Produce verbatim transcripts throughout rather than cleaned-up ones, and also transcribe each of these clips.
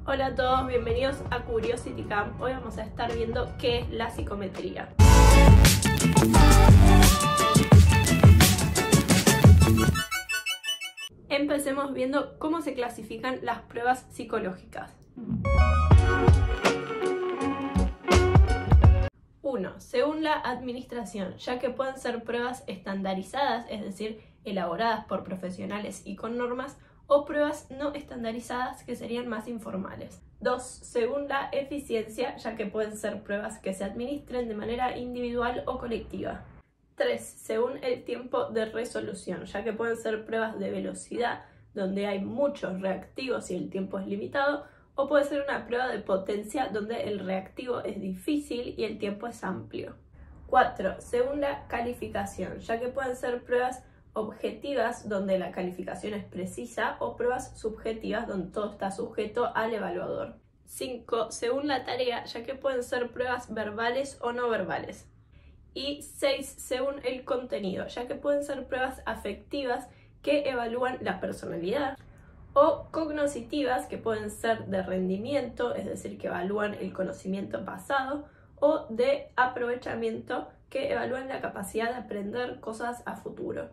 Hola a todos, bienvenidos a Curiosity Camp. Hoy vamos a estar viendo qué es la psicometría. Empecemos viendo cómo se clasifican las pruebas psicológicas. uno. Según la administración, ya que pueden ser pruebas estandarizadas, es decir, elaboradas por profesionales y con normas, o pruebas no estandarizadas que serían más informales. dos. Según la eficiencia, ya que pueden ser pruebas que se administren de manera individual o colectiva. tres. Según el tiempo de resolución, ya que pueden ser pruebas de velocidad, donde hay muchos reactivos y el tiempo es limitado, o puede ser una prueba de potencia, donde el reactivo es difícil y el tiempo es amplio. cuatro. Según la calificación, ya que pueden ser pruebas objetivas, donde la calificación es precisa, o pruebas subjetivas, donde todo está sujeto al evaluador. cinco. Según la tarea, ya que pueden ser pruebas verbales o no verbales. Y seis. Según el contenido, ya que pueden ser pruebas afectivas que evalúan la personalidad, o cognoscitivas, que pueden ser de rendimiento, es decir, que evalúan el conocimiento pasado, o de aprovechamiento, que evalúan la capacidad de aprender cosas a futuro.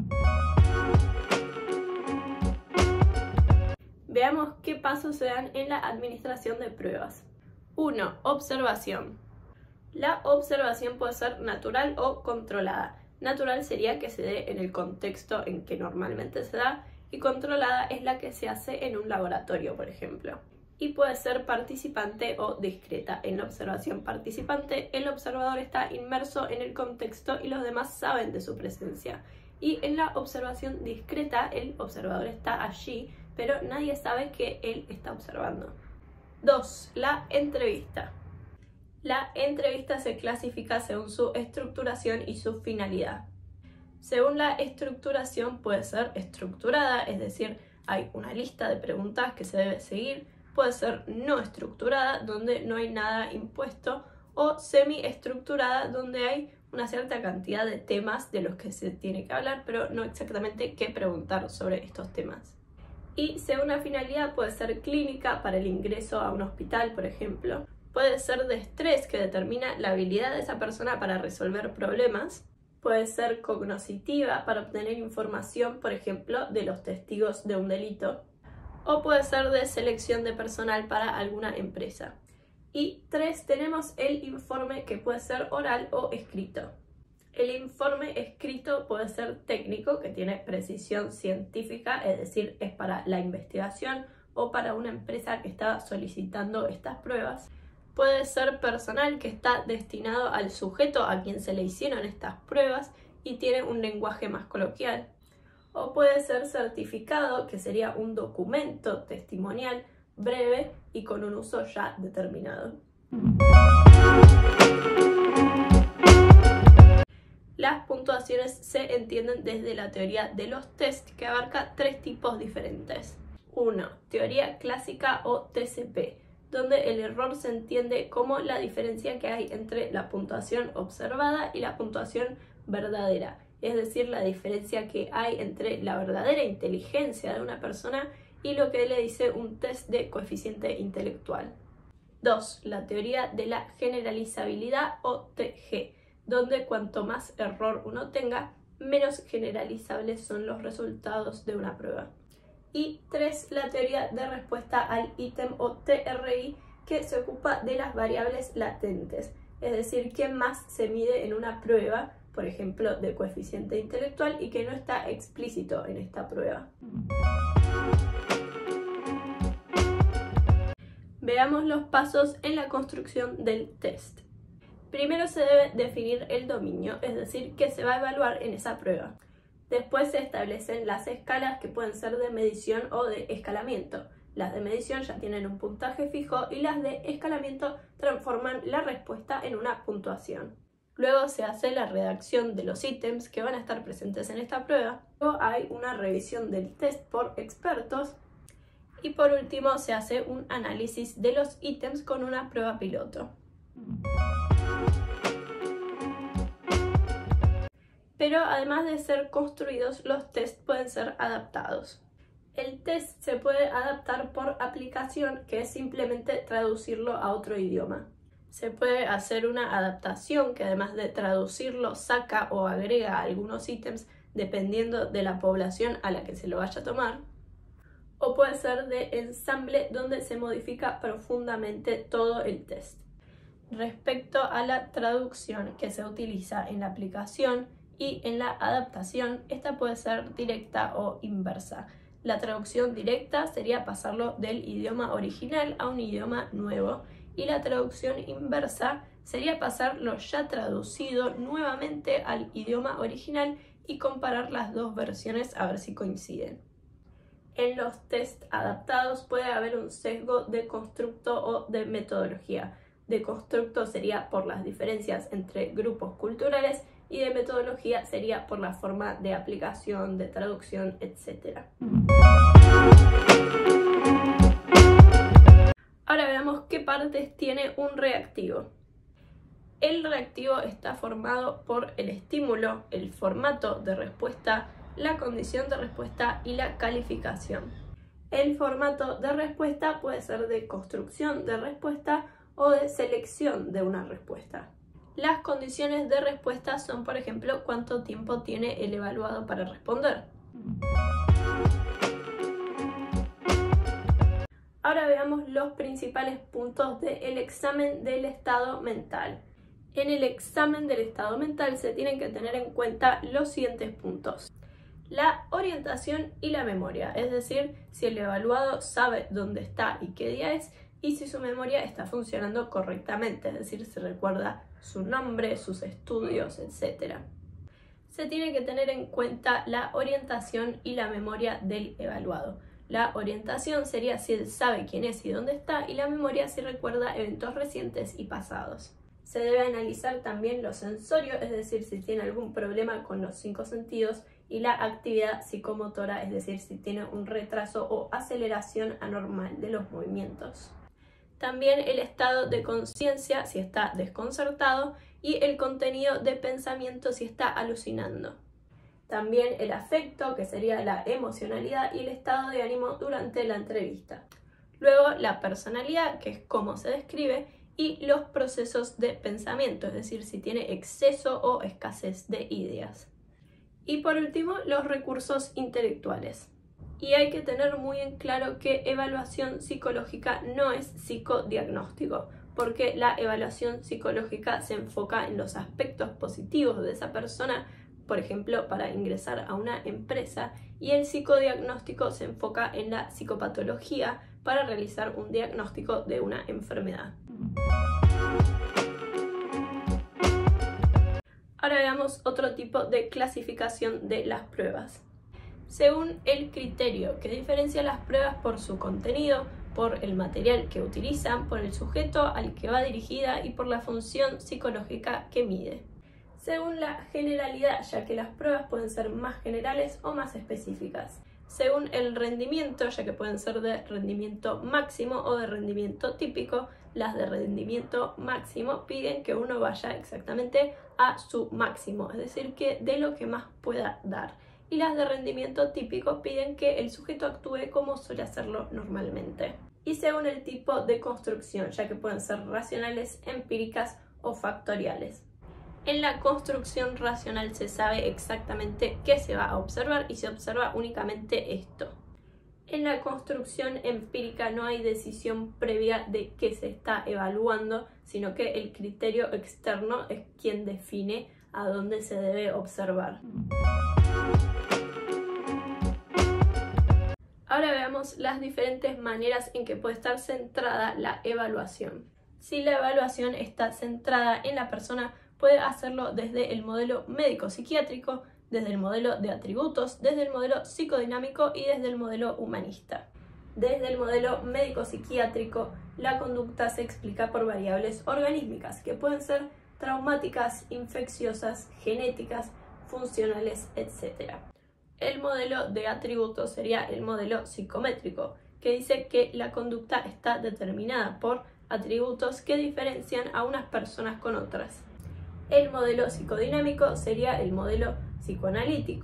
Veamos qué pasos se dan en la administración de pruebas. uno. Observación. La observación puede ser natural o controlada. Natural sería que se dé en el contexto en que normalmente se da, y controlada es la que se hace en un laboratorio, por ejemplo. Y puede ser participante o discreta. En la observación participante, el observador está inmerso en el contexto y los demás saben de su presencia. Y en la observación discreta, el observador está allí, pero nadie sabe que él está observando. dos. La entrevista. La entrevista se clasifica según su estructuración y su finalidad. Según la estructuración, puede ser estructurada, es decir, hay una lista de preguntas que se debe seguir. Puede ser no estructurada, donde no hay nada impuesto, o semiestructurada, donde hay una cierta cantidad de temas de los que se tiene que hablar, pero no exactamente qué preguntar sobre estos temas. Y según la finalidad, puede ser clínica, para el ingreso a un hospital, por ejemplo. Puede ser de estrés, que determina la habilidad de esa persona para resolver problemas. Puede ser cognoscitiva, para obtener información, por ejemplo, de los testigos de un delito. O puede ser de selección de personal para alguna empresa. Y tres, tenemos el informe, que puede ser oral o escrito. El informe escrito puede ser técnico, que tiene precisión científica, es decir, es para la investigación o para una empresa que está solicitando estas pruebas. Puede ser personal, que está destinado al sujeto a quien se le hicieron estas pruebas y tiene un lenguaje más coloquial. O puede ser certificado, que sería un documento testimonial breve y con un uso ya determinado. Las puntuaciones se entienden desde la teoría de los test, que abarca tres tipos diferentes. uno. Teoría clásica o T C P, donde el error se entiende como la diferencia que hay entre la puntuación observada y la puntuación verdadera. Es decir, la diferencia que hay entre la verdadera inteligencia de una persona y lo que le dice un test de coeficiente intelectual. dos. La teoría de la generalizabilidad o T G, donde cuanto más error uno tenga, menos generalizables son los resultados de una prueba. Y tres. La teoría de respuesta al ítem o T R I, que se ocupa de las variables latentes, es decir, qué más se mide en una prueba, por ejemplo, de coeficiente intelectual, y que no está explícito en esta prueba. Veamos los pasos en la construcción del test. Primero se debe definir el dominio, es decir, qué se va a evaluar en esa prueba. Después se establecen las escalas, que pueden ser de medición o de escalamiento. Las de medición ya tienen un puntaje fijo y las de escalamiento transforman la respuesta en una puntuación. Luego se hace la redacción de los ítems que van a estar presentes en esta prueba. Luego hay una revisión del test por expertos. Y por último se hace un análisis de los ítems con una prueba piloto. Pero además de ser construidos, los test pueden ser adaptados. El test se puede adaptar por aplicación, que es simplemente traducirlo a otro idioma. Se puede hacer una adaptación que además de traducirlo saca o agrega algunos ítems dependiendo de la población a la que se lo vaya a tomar. O puede ser de ensamble donde se modifica profundamente todo el test. Respecto a la traducción que se utiliza en la aplicación y en la adaptación, esta puede ser directa o inversa. La traducción directa sería pasarlo del idioma original a un idioma nuevo y la traducción inversa sería pasar lo ya traducido nuevamente al idioma original y comparar las dos versiones a ver si coinciden. En los test adaptados puede haber un sesgo de constructo o de metodología. De constructo sería por las diferencias entre grupos culturales y de metodología sería por la forma de aplicación, de traducción, etcétera. Ahora veamos qué partes tiene un reactivo. El reactivo está formado por el estímulo, el formato de respuesta, la condición de respuesta y la calificación. El formato de respuesta puede ser de construcción de respuesta o de selección de una respuesta. Las condiciones de respuesta son, por ejemplo, cuánto tiempo tiene el evaluado para responder. Ahora veamos los principales puntos del examen del estado mental. En el examen del estado mental se tienen que tener en cuenta los siguientes puntos. La orientación y la memoria, es decir, si el evaluado sabe dónde está y qué día es, y si su memoria está funcionando correctamente, es decir, si recuerda su nombre, sus estudios, etcétera. Se tiene que tener en cuenta la orientación y la memoria del evaluado. La orientación sería si él sabe quién es y dónde está, y la memoria si recuerda eventos recientes y pasados. Se debe analizar también lo sensorio, es decir, si tiene algún problema con los cinco sentidos, y la actividad psicomotora, es decir, si tiene un retraso o aceleración anormal de los movimientos. También el estado de conciencia, si está desconcertado, y el contenido de pensamiento, si está alucinando. También el afecto, que sería la emocionalidad, y el estado de ánimo durante la entrevista. Luego la personalidad, que es cómo se describe, y los procesos de pensamiento, es decir, si tiene exceso o escasez de ideas. Y por último, los recursos intelectuales. Y hay que tener muy en claro que evaluación psicológica no es psicodiagnóstico, porque la evaluación psicológica se enfoca en los aspectos positivos de esa persona, por ejemplo, para ingresar a una empresa, y el psicodiagnóstico se enfoca en la psicopatología para realizar un diagnóstico de una enfermedad. Ahora veamos otro tipo de clasificación de las pruebas. Según el criterio que diferencia las pruebas por su contenido, por el material que utilizan, por el sujeto al que va dirigida y por la función psicológica que mide. Según la generalidad, ya que las pruebas pueden ser más generales o más específicas. Según el rendimiento, ya que pueden ser de rendimiento máximo o de rendimiento típico, las de rendimiento máximo piden que uno vaya exactamente a su máximo, es decir, que de lo que más pueda dar. Y las de rendimiento típico piden que el sujeto actúe como suele hacerlo normalmente. Y según el tipo de construcción, ya que pueden ser racionales, empíricas o factoriales. En la construcción racional se sabe exactamente qué se va a observar y se observa únicamente esto. En la construcción empírica no hay decisión previa de qué se está evaluando, sino que el criterio externo es quien define a dónde se debe observar. Ahora veamos las diferentes maneras en que puede estar centrada la evaluación. Si la evaluación está centrada en la persona, puede hacerlo desde el modelo médico-psiquiátrico, desde el modelo de atributos, desde el modelo psicodinámico y desde el modelo humanista. Desde el modelo médico-psiquiátrico, la conducta se explica por variables organísmicas, que pueden ser traumáticas, infecciosas, genéticas, funcionales, etcétera. El modelo de atributos sería el modelo psicométrico, que dice que la conducta está determinada por atributos que diferencian a unas personas con otras. El modelo psicodinámico sería el modelo psicoanalítico,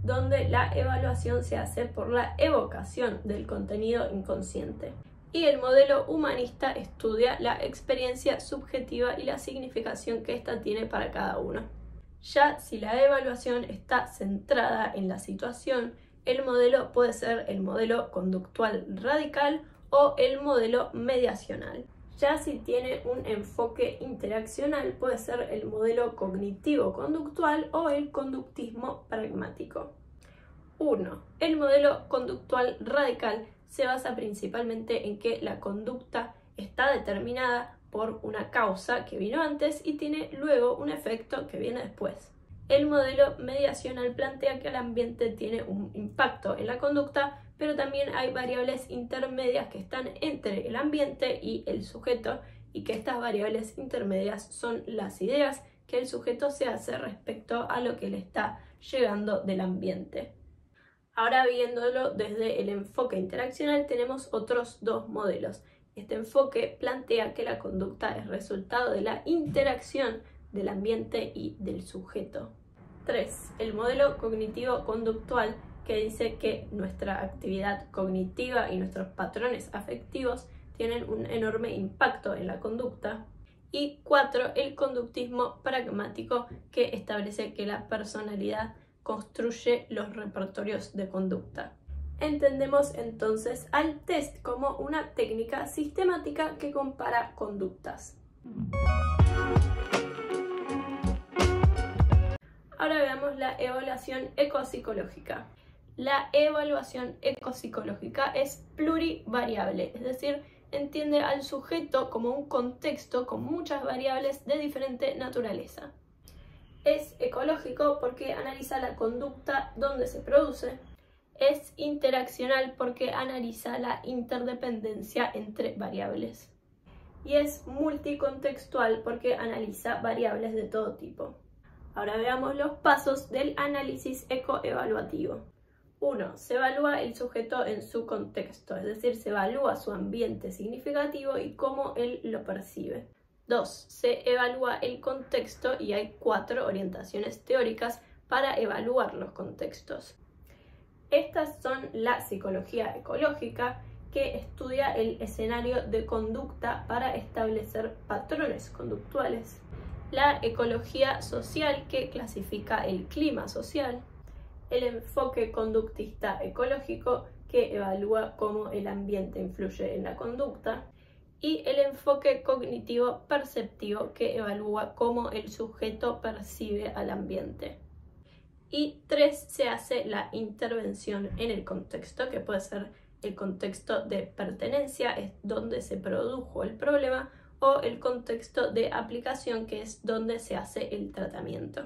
donde la evaluación se hace por la evocación del contenido inconsciente. Y el modelo humanista estudia la experiencia subjetiva y la significación que ésta tiene para cada uno. Ya si la evaluación está centrada en la situación, el modelo puede ser el modelo conductual radical o el modelo mediacional. Ya si tiene un enfoque interaccional, puede ser el modelo cognitivo-conductual o el conductismo pragmático. uno. El modelo conductual radical se basa principalmente en que la conducta está determinada por una causa que vino antes y tiene luego un efecto que viene después. El modelo mediacional plantea que el ambiente tiene un impacto en la conducta, pero también hay variables intermedias que están entre el ambiente y el sujeto, y que estas variables intermedias son las ideas que el sujeto se hace respecto a lo que le está llegando del ambiente. Ahora, viéndolo desde el enfoque interaccional, tenemos otros dos modelos. Este enfoque plantea que la conducta es resultado de la interacción del ambiente y del sujeto. tres. El modelo cognitivo-conductual, que dice que nuestra actividad cognitiva y nuestros patrones afectivos tienen un enorme impacto en la conducta. Y cuatro. El conductismo pragmático, que establece que la personalidad construye los repertorios de conducta. Entendemos entonces al test como una técnica sistemática que compara conductas. Ahora veamos la evaluación ecopsicológica. La evaluación ecopsicológica es plurivariable, es decir, entiende al sujeto como un contexto con muchas variables de diferente naturaleza. Es ecológico porque analiza la conducta donde se produce. Es interaccional porque analiza la interdependencia entre variables. Y es multicontextual porque analiza variables de todo tipo. Ahora veamos los pasos del análisis ecoevaluativo. uno. Se evalúa el sujeto en su contexto, es decir, se evalúa su ambiente significativo y cómo él lo percibe. dos. Se evalúa el contexto y hay cuatro orientaciones teóricas para evaluar los contextos. Estas son la psicología ecológica, que estudia el escenario de conducta para establecer patrones conductuales. La ecología social, que clasifica el clima social. El enfoque conductista ecológico, que evalúa cómo el ambiente influye en la conducta. Y el enfoque cognitivo perceptivo, que evalúa cómo el sujeto percibe al ambiente. Y tres. Se hace la intervención en el contexto, que puede ser el contexto de pertenencia, es donde se produjo el problema, o el contexto de aplicación, que es donde se hace el tratamiento.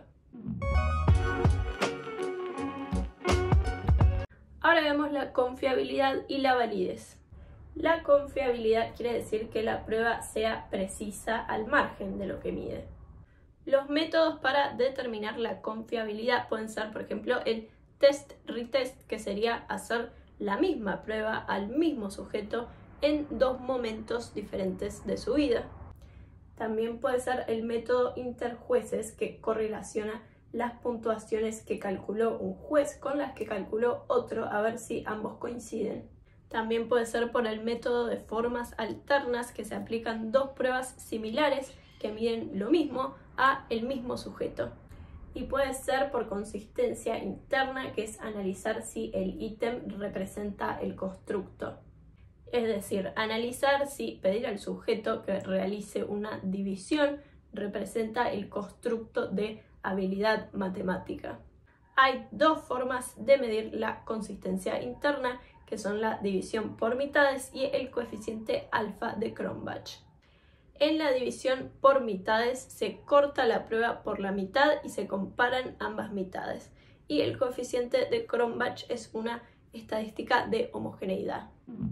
Ahora vemos la confiabilidad y la validez. La confiabilidad quiere decir que la prueba sea precisa al margen de lo que mide. Los métodos para determinar la confiabilidad pueden ser, por ejemplo, el test-retest, que sería hacer la misma prueba al mismo sujeto en dos momentos diferentes de su vida. También puede ser el método interjueces, que correlaciona las puntuaciones que calculó un juez con las que calculó otro a ver si ambos coinciden. También puede ser por el método de formas alternas, que se aplican dos pruebas similares que miden lo mismo a el mismo sujeto. Y puede ser por consistencia interna, que es analizar si el ítem representa el constructo. Es decir, analizar si pedir al sujeto que realice una división representa el constructo de habilidad matemática. Hay dos formas de medir la consistencia interna, que son la división por mitades y el coeficiente alfa de Cronbach. En la división por mitades se corta la prueba por la mitad y se comparan ambas mitades. Y el coeficiente de Cronbach es una estadística de homogeneidad.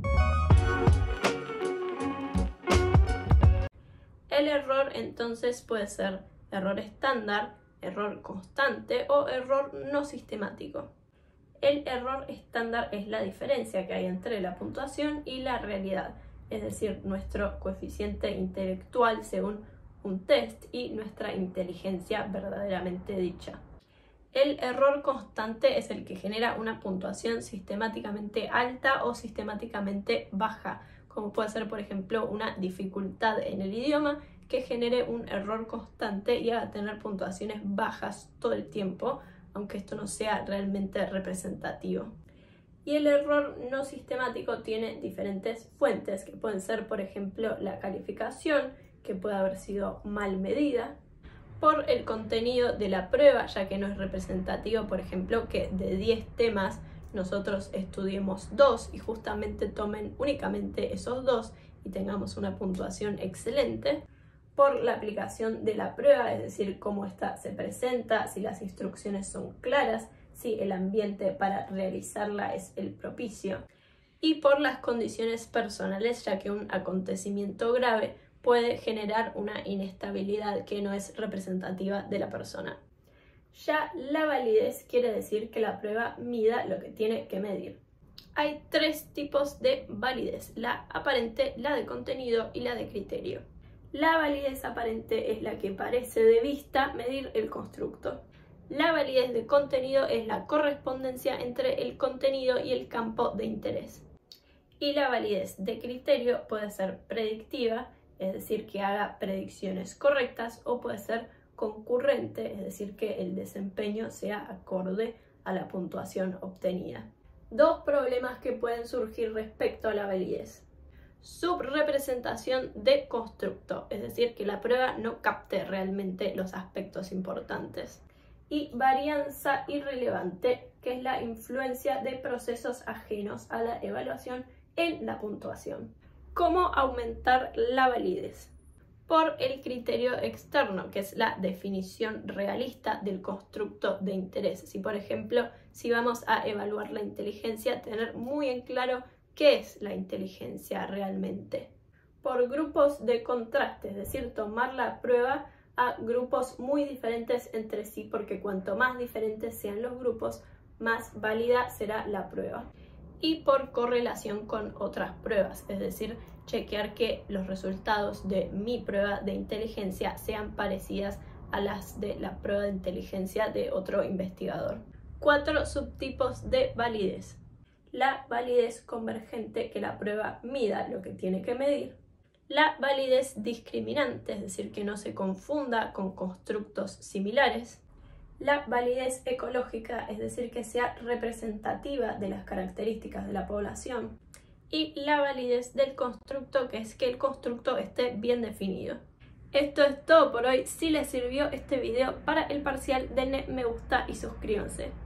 El error entonces puede ser error estándar, error constante o error no sistemático. El error estándar es la diferencia que hay entre la puntuación y la realidad, es decir, nuestro coeficiente intelectual según un test y nuestra inteligencia verdaderamente dicha. El error constante es el que genera una puntuación sistemáticamente alta o sistemáticamente baja, como puede ser, por ejemplo, una dificultad en el idioma que genere un error constante y haga tener puntuaciones bajas todo el tiempo, aunque esto no sea realmente representativo. Y el error no sistemático tiene diferentes fuentes, que pueden ser, por ejemplo, la calificación, que puede haber sido mal medida, por el contenido de la prueba, ya que no es representativo, por ejemplo, que de diez temas nosotros estudiemos dos y justamente tomen únicamente esos dos y tengamos una puntuación excelente, por la aplicación de la prueba, es decir, cómo ésta se presenta, si las instrucciones son claras, si el ambiente para realizarla es el propicio, y por las condiciones personales, ya que un acontecimiento grave puede generar una inestabilidad que no es representativa de la persona. Ya la validez quiere decir que la prueba mida lo que tiene que medir. Hay tres tipos de validez: la aparente, la de contenido y la de criterio. La validez aparente es la que parece de vista medir el constructo. La validez de contenido es la correspondencia entre el contenido y el campo de interés. Y la validez de criterio puede ser predictiva, es decir, que haga predicciones correctas, o puede ser concurrente, es decir, que el desempeño sea acorde a la puntuación obtenida. Dos problemas que pueden surgir respecto a la validez: subrepresentación de constructo, es decir, que la prueba no capte realmente los aspectos importantes, y varianza irrelevante, que es la influencia de procesos ajenos a la evaluación en la puntuación. ¿Cómo aumentar la validez? Por el criterio externo, que es la definición realista del constructo de interés. Si, por ejemplo, si vamos a evaluar la inteligencia, tener muy en claro qué es la inteligencia realmente. Por grupos de contraste, es decir, tomar la prueba a grupos muy diferentes entre sí, porque cuanto más diferentes sean los grupos, más válida será la prueba. Y por correlación con otras pruebas, es decir, chequear que los resultados de mi prueba de inteligencia sean parecidas a las de la prueba de inteligencia de otro investigador. Cuatro subtipos de validez: la validez convergente, que la prueba mida lo que tiene que medir; la validez discriminante, es decir, que no se confunda con constructos similares; la validez ecológica, es decir, que sea representativa de las características de la población; y la validez del constructo, que es que el constructo esté bien definido. Esto es todo por hoy. Si les sirvió este video para el parcial, denle me gusta y suscríbanse.